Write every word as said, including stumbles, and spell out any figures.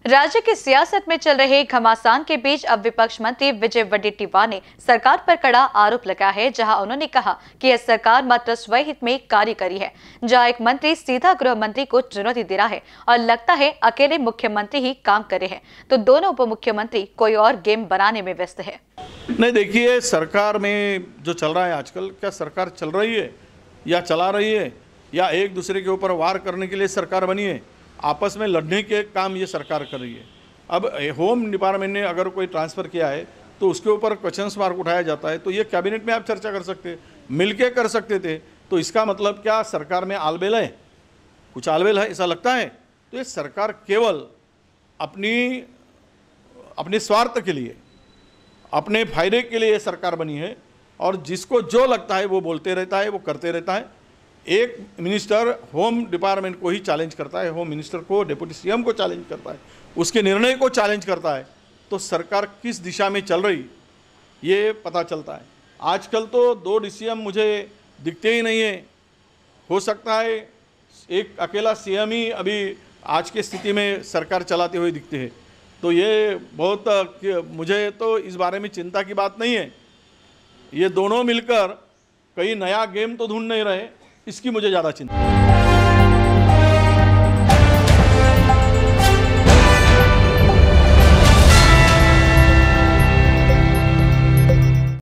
राज्य की सियासत में चल रहे घमासान के बीच अब विपक्ष मंत्री विजय वडेट्टीवार ने सरकार पर कड़ा आरोप लगाया है, जहां उन्होंने कहा कि यह सरकार मात्र स्वहित में कार्य करी है। जहां एक मंत्री सीधा गृह मंत्री को चुनौती दे रहा है और लगता है अकेले मुख्यमंत्री ही काम करे हैं, तो दोनों उप मुख्यमंत्री कोई और गेम बनाने में व्यस्त है। नहीं, देखिए, सरकार में जो चल रहा है आजकल, क्या सरकार चल रही है या चला रही है या एक दूसरे के ऊपर वार करने के लिए सरकार बनी है? आपस में लड़ने के काम ये सरकार कर रही है। अब होम डिपार्टमेंट ने अगर कोई ट्रांसफ़र किया है तो उसके ऊपर क्वेश्चन मार्क उठाया जाता है, तो ये कैबिनेट में आप चर्चा कर सकते, मिलके कर सकते थे। तो इसका मतलब क्या सरकार में आलबेल है, कुछ आलबेल है, ऐसा लगता है? तो ये सरकार केवल अपनी अपने स्वार्थ के लिए, अपने फायदे के लिए सरकार बनी है और जिसको जो लगता है वो बोलते रहता है, वो करते रहता है। एक मिनिस्टर होम डिपार्टमेंट को ही चैलेंज करता है, होम मिनिस्टर को, डिप्टी सीएम को चैलेंज करता है, उसके निर्णय को चैलेंज करता है, तो सरकार किस दिशा में चल रही ये पता चलता है। आजकल तो दो डीसीएम मुझे दिखते ही नहीं है। हो सकता है एक अकेला सीएम ही अभी आज की स्थिति में सरकार चलाते हुए दिखते हैं। तो ये बहुत, मुझे तो इस बारे में चिंता की बात नहीं है। ये दोनों मिलकर कहीं नया गेम तो ढूंढ नहीं रहे, इसकी मुझे ज़्यादा चिंता है।